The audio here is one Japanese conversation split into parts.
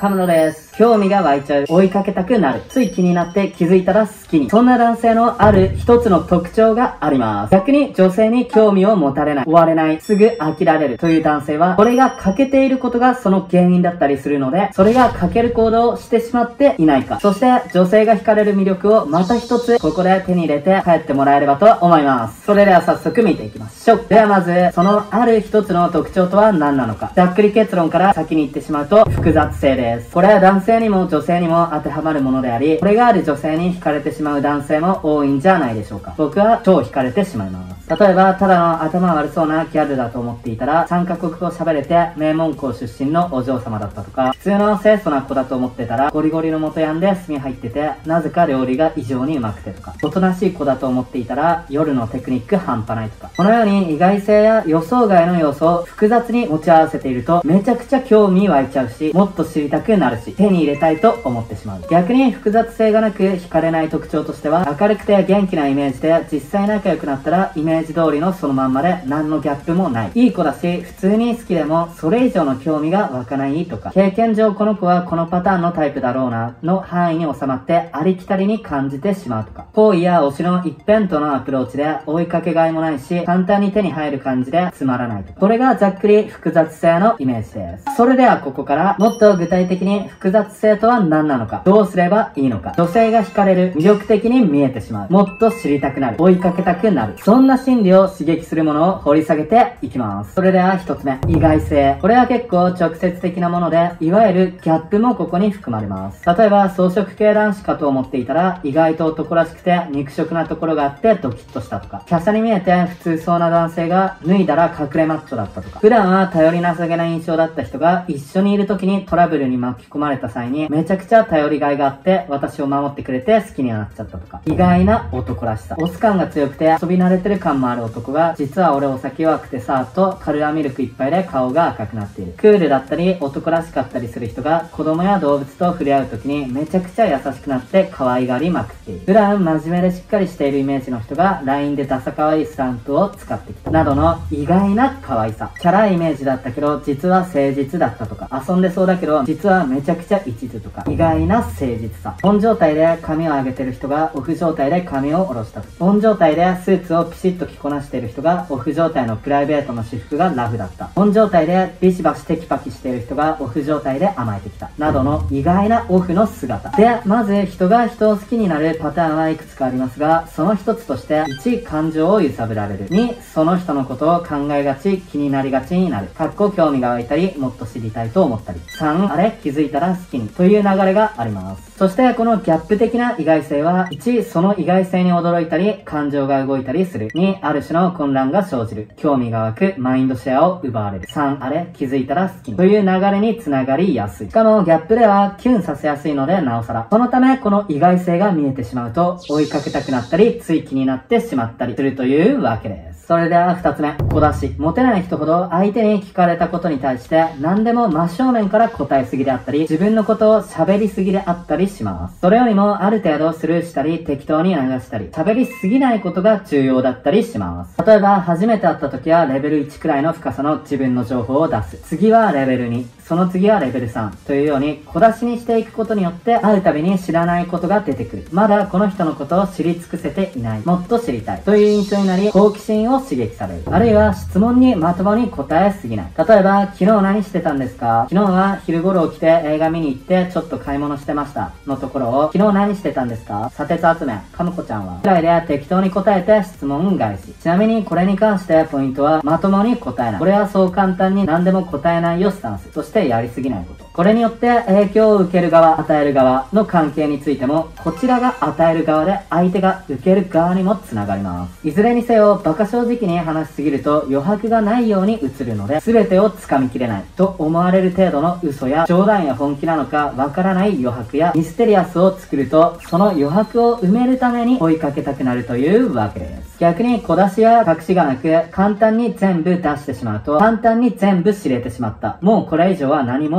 カムロです。興味が湧いちゃう。追いかけたくなる。つい気になって気づいたら好きに。そんな男性のある一つの特徴があります。逆に女性に興味を持たれない。追われない。すぐ飽きられる。という男性は、これが欠けていることがその原因だったりするので、それが欠ける行動をしてしまっていないか。そして女性が惹かれる魅力をまた一つここで手に入れて帰ってもらえればと思います。それでは早速見ていきましょう。ではまず、そのある一つの特徴とは何なのか。ざっくり結論から先に言ってしまうと、複雑性です。これは男性にも女性にも当てはまるものであり、これがある女性に惹かれてしまう男性も多いんじゃないでしょうか。僕は超惹かれてしまいます。例えば、ただの頭悪そうなギャルだと思っていたら、3カ国語喋れて名門校出身のお嬢様だったとか、普通の清楚な子だと思ってたら、ゴリゴリの元ヤンで墨入ってて、なぜか料理が異常にうまくてとか、おとなしい子だと思っていたら、夜のテクニック半端ないとか、このように意外性や予想外の要素を複雑に持ち合わせていると、めちゃくちゃ興味湧いちゃうし、もっと知りたくなるし、手に入れたいと思ってしまう。逆に複雑性がなく惹かれない特徴としては、明るくて元気なイメージで、実際仲良くなったらイメージ通りのそのまんまで何のギャップもない。いい子だし、普通に好きでもそれ以上の興味が湧かないとか、経験上この子はこのパターンのタイプだろうな、の範囲に収まってありきたりに感じてしまうとか、好意や推しの一辺倒のアプローチで追いかけがいもないし、簡単に手に入る感じでつまらないとか。これがざっくり複雑性のイメージです。それではここからもっと具体的に複雑性とは何なのか、どうすればいいのか、女性が惹かれる、魅力的に見えてしまう、もっと知りたくなる、追いかけたくなる、そんな心理を刺激するものを掘り下げていきます。それでは一つ目、意外性。これは結構直接的なもので、いわゆるギャップもここに含まれます。例えば草食系男子かと思っていたら、意外と男らしくて肉食なところがあってドキッとしたとか、華奢に見えて普通そうな男性が脱いだら隠れマッチョだったとか、普段は頼りなさげな印象だった人が一緒にいる時にトラブルに巻き込まれた際にめちゃくちゃ頼りがいがあって私を守ってくれて好きになっちゃったとか、意外な男らしさ。オス感が強くて遊び慣れてる感もある男が、実は俺お酒弱くてさーとカルアミルクいっぱいで顔が赤くなっている。クールだったり男らしかったりする人が子供や動物と触れ合う時にめちゃくちゃ優しくなって可愛がりまくっている。普段真面目でしっかりしているイメージの人が LINE でダサ可愛いスタンプを使ってきたなどの意外な可愛さ。チャラいイメージだったけど実は誠実だったとか、遊んでそうだけど実はめちゃくちゃ一途とか、意外な誠実さ。オン状態で髪を上げてる人がオフ状態で髪を下ろしたと。オン状態でスーツをピシッと着こなしている人がオフ状態のプライベートの私服がラフだった。オン状態でビシバシテキパキしている人がオフ状態で甘えてきたなどの意外なオフの姿で、まず人が人を好きになるパターンはいくつかありますが、その一つとして1、感情を揺さぶられる。2、その人のことを考えがち、気になりがちになる。興味が湧いたりもっと知りたいと思ったり。3、あれ気づいたら好きにという流れがあります。そしてこのギャップ的な意外性は、1、その意外性に驚いたり感情が動いたりする。2、ある種の混乱が生じる。興味が湧く、マインドシェアを奪われる。3、あれ気づいたら好きにという流れにつながりやすい。しかもギャップではキュンさせやすいのでなおさら。そのためこの意外性が見えてしまうと追いかけたくなったりつい気になってしまったりするというわけです。それでは二つ目、小出し。モテない人ほど相手に聞かれたことに対して何でも真正面から答えすぎであったり、自分のことを喋りすぎであったりします。それよりもある程度スルーしたり適当に流したり、喋りすぎないことが重要だったりします。例えば初めて会った時はレベル1くらいの深さの自分の情報を出す。次はレベル2、その次はレベル3というように小出しにしていくことによって会うたびに知らないことが出てくる。まだこの人のことを知り尽くせていない。もっと知りたいという印象になり、好奇心を刺激される。あるいは質問にまともに答えすぎない。例えば昨日何してたんですか？昨日は昼頃起きて映画見に行ってちょっと買い物してましたのところを、昨日何してたんですか？砂鉄集め、かむこちゃんはくらいで適当に答えて質問返し。ちなみにこれに関してポイントはまともに答えない。これはそう簡単に何でも答えないよスタンス。そしてやりすぎないこと。これによって影響を受ける側、与える側の関係についても、こちらが与える側で相手が受ける側にもつながります。いずれにせよ馬鹿正直に話しすぎると余白がないように映るので、全てをつかみきれないと思われる程度の嘘や冗談や本気なのかわからない余白やミステリアスを作ると、その余白を埋めるために追いかけたくなるというわけです。逆に小出しや隠しがなく簡単に全部出してしまうと、簡単に全部知れてしまった。もうこれ以上は何もなさそう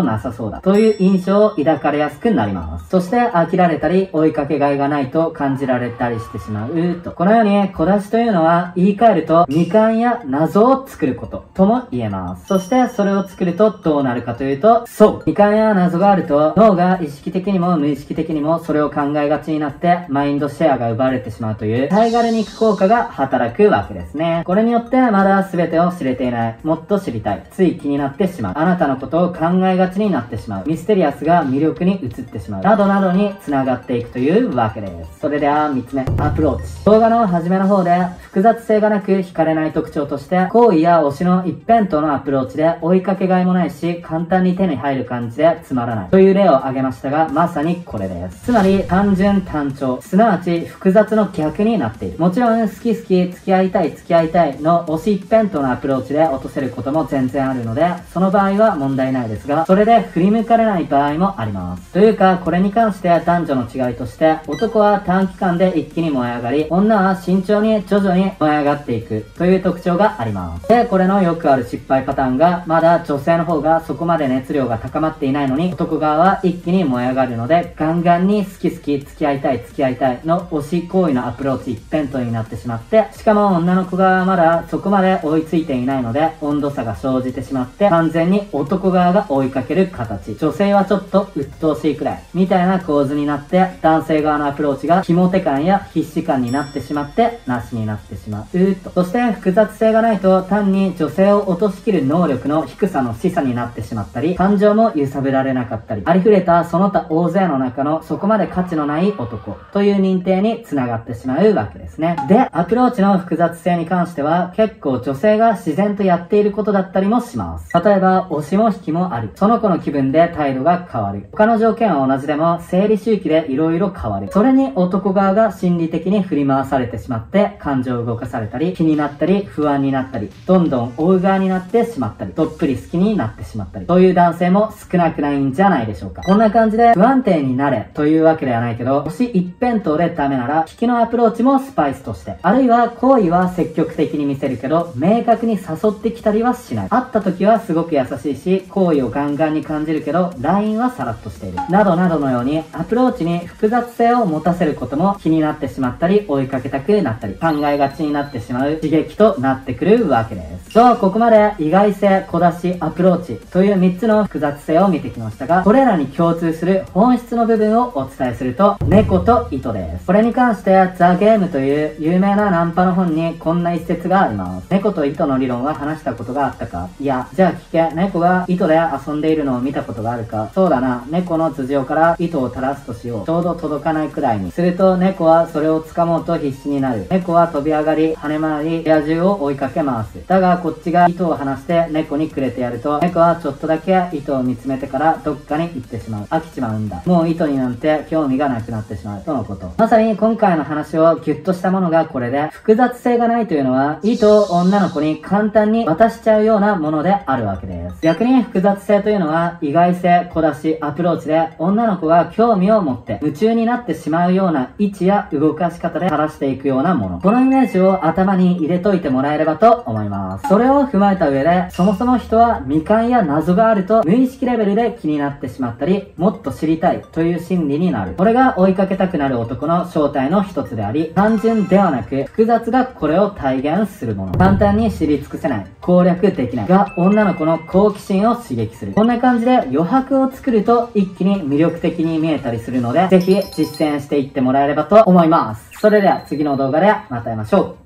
そうだという印象を抱かれやすくなります。そして飽きられたり追いかけがいがないと感じられたりしてしまうと。このように小出しというのは言い換えると未完や謎を作ることとも言えます。そしてそれを作るとどうなるかというと、そう未完や謎があると脳が意識的にも無意識的にもそれを考えがちになってマインドシェアが奪われてしまうというタイガル肉効果が働くわけですね。これによってまだ全てを知れていない、もっと知りたい、つい気になってしまう、あなたのことを考えがちになってしまう、ミステリアスが魅力に移ってしまうなどなどに繋がっていくというわけです。それでは3つ目、アプローチ。動画の初めの方で複雑性がなく惹かれない特徴として好意や推しの一辺倒のアプローチで追いかけがいもないし簡単に手に入る感じでつまらないという例を挙げましたが、まさにこれです。つまり単純単調、すなわち複雑の逆になっている。もちろん好き好き、付き合いたい付き合いたいの推し一辺倒のアプローチで落とせることも全然あるので、その場合は問題ないですが、それで振り向かれない場合もあります。というかこれに関して男女の違いとして、男は短期間で一気に燃え上がり、女は慎重に徐々に燃え上がっていくという特徴があります。で、これのよくある失敗パターンが、まだ女性の方がそこまで熱量が高まっていないのに男側は一気に燃え上がるので、ガンガンに好き好き、付き合いたい付き合いたいの推し行為のアプローチ一辺倒になってしまって、しかも女の子側はまだそこまで追いついていないので温度差が生じてしまって完全に男側が追いかける形、女性はちょっと鬱陶しいくらいみたいな構図になって、男性側のアプローチが肝手感や必死感になってしまってなしになってしまうと。そして複雑性がないと単に女性を落としきる能力の低さの示唆になってしまったり、感情も揺さぶられなかったり、ありふれたその他大勢の中のそこまで価値のない男という認定につながってしまうわけですね。で、アプローチの複雑性に関しては結構女性が自然とやっていることだったりもします。例えば押しも引きもある、その子の気分で態度が変わる、他の条件は同じでも生理周期で色々変わる、それに男側が心理的に振り回されてしまって感情を動かされたり、気になったり不安になったり、どんどん追う側になってしまったり、どっぷり好きになってしまったり、そういう男性も少なくないんじゃないでしょうか。こんな感じで不安定になれというわけではないけど、推し一辺倒でダメなら引きのアプローチもスパイスとして、あるいは好意は積極的に見せるけど明確に誘ってきたりはしない、会った時はすごく優しいし好意をガンガンに感じるけど LINE はさらっとしているなどなどのように、アプローチに複雑性を持たせることも気になってしまったり追いかけたくなったり考えがちになってしまう刺激となってくるわけです。そう、ここまで意外性、小出し、アプローチという3つの複雑性を見てきましたが、これらに共通する本質の部分をお伝えすると、猫と糸です。これに関してザ・ゲームという有名なナンパの本にこんな一節があります。猫と糸の理論は話したことがあったか？いや、じゃあ聞け。猫が糸で遊んでいるのを見たことがあるか？そうだな。猫の頭上から糸を垂らすとしよう。ちょうど届かないくらいに。すると猫はそれを掴もうと必死になる。猫は飛び上がり、跳ね回り、部屋中を追いかけ回す。だがこっちが糸を離して猫にくれてやると、猫はちょっとだけ糸を見つめてからどっかに行ってしまう。飽きちまうんだ。もう糸になんて興味がなくなってしまう。とのこと。まさに今回の話をギュッとしたものがこれで、複雑性がないというのは糸を女の子に簡単に渡しちゃうようなものであるわけです。逆に複雑性というのは意外性、小出し、アプローチで女の子が興味を持って夢中になってしまうような位置や動かし方で垂らしていくようなもの。このイメージを頭に入れといてもらえればと思います。それを踏まえた上で、そもそも人は未完や謎があると無意識レベルで気になってしまったり、もっと知りたいという心理になる。これが追いかけたくなる男の正体の一つであり、単純ではなく複雑がこれを体現するもの。簡単に知り尽くせない、攻略できないが女の子の好奇心を刺激する。こんな感じで余白を作ると一気に魅力的に見えたりするので、ぜひ実践していってもらえればと思います。それでは次の動画でまた会いましょう。